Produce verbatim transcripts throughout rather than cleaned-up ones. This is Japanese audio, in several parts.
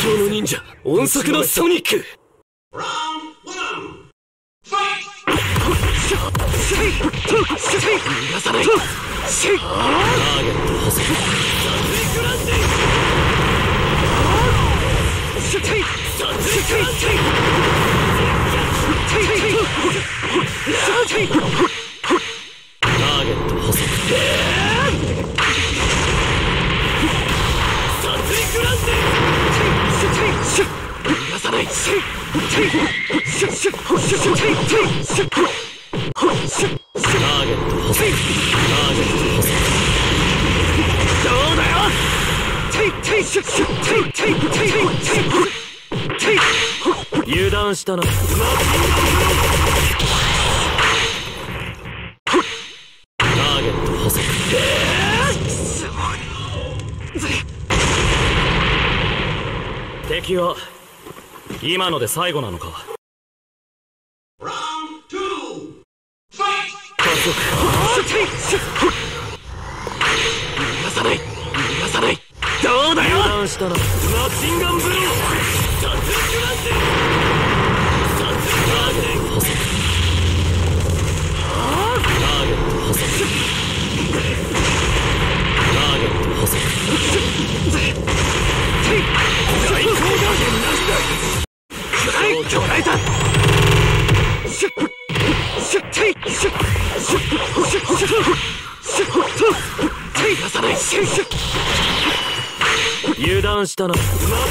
狂の忍者、音速のソニック。逃がさない。ターゲット補正。油断したな。ターゲット補正。敵は今ので最後なのか。加速。逃がさない。逃がさない。どうだよ。油断したな。マシンガンブロー。ターゲット補正。ターゲット補正。ターゲット補正。大攻撃なしだ。捉えた。油断したな。マシンガンブロー。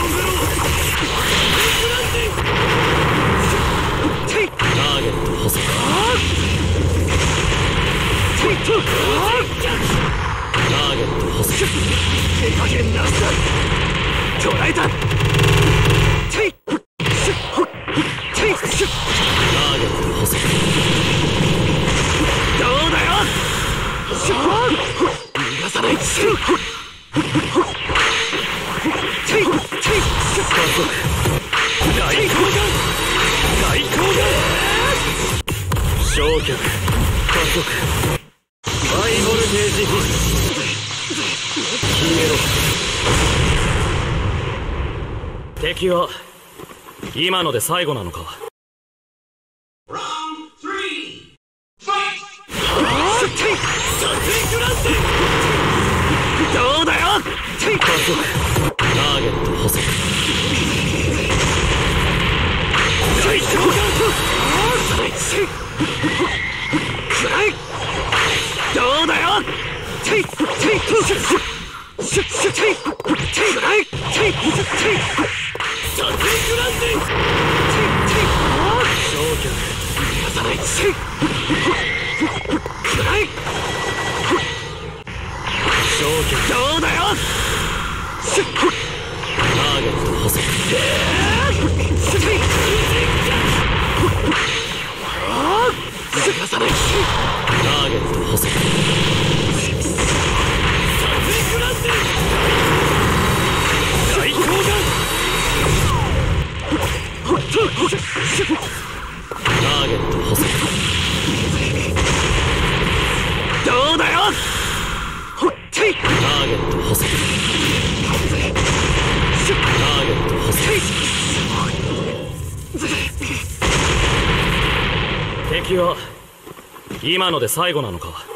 ターゲット補正。ターゲット補正。手加減なしだ。捉えた。ターゲット補正。どうだよ。逃がさない。大攻撃。大攻撃。焼却。加速。ハイボルテージヒット。消えろ。敵は今ので最後なのか。どうだよ。加速。ターゲット補正。大攻撃。どうだよ。どうだよ。ターゲット補正。逃がさない。ターゲット補正。大攻撃。ターゲット補正。どうだよ。ターゲット補正。ターゲット補正。敵は今ので最後なのか。